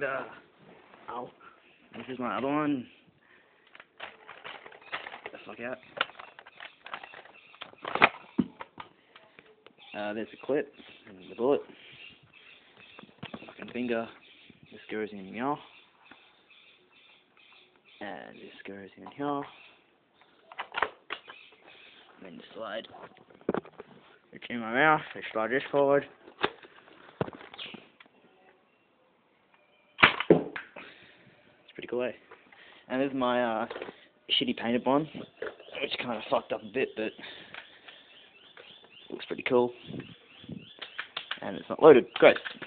oh, this is my other one. The fuck out. There's the clip and the bullet. Fucking finger. This goes in here. And this goes in here. And then you slide it in my mouth. I slide this forward. It's pretty cool, eh? And this is my shitty painted one, which kind of fucked up a bit, but looks pretty cool. And it's not loaded. Great.